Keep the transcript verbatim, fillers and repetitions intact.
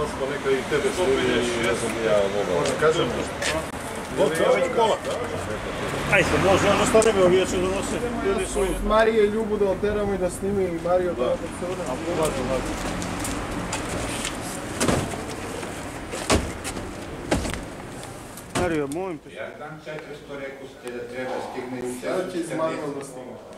smo neka i tebe snimili i ne znam ja mogao. Možda kažem nešto. Gotovo već pola. Ajde, može, ono stavimo vijeće da nose. Ljudi su... Marije i Ljubu da oteramo i da snimi i Mario da opet se ode. Važno, važno. Mario, molim te. Ja znam četiristo, rekao ste da treba stigne. Sada će iz Manuel da snima.